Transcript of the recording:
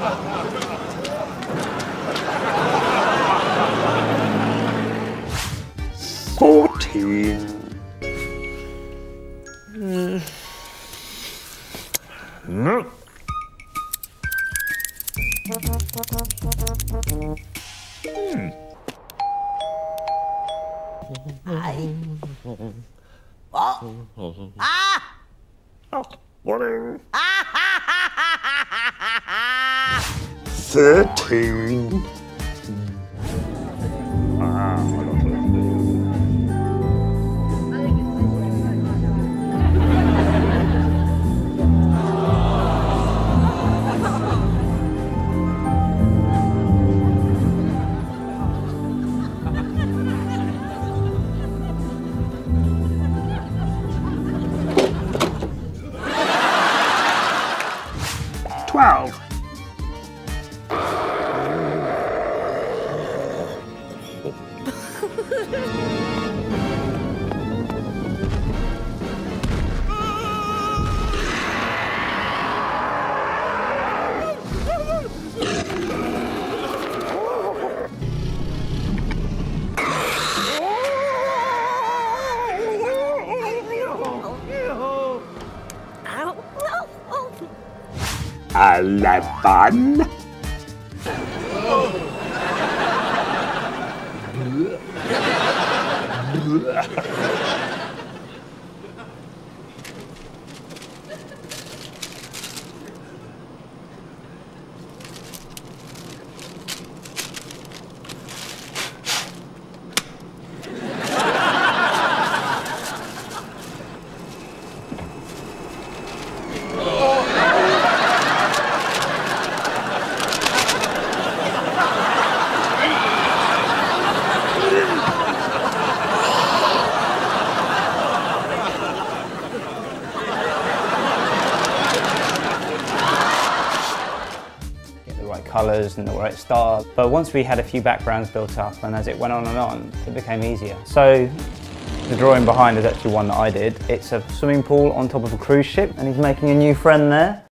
14. No. Morning. 13. Eleven. Colours and the right style, but once we had a few backgrounds built up, and as it went on, it became easier. So the drawing behind is actually one that I did. It's a swimming pool on top of a cruise ship, and he's making a new friend there.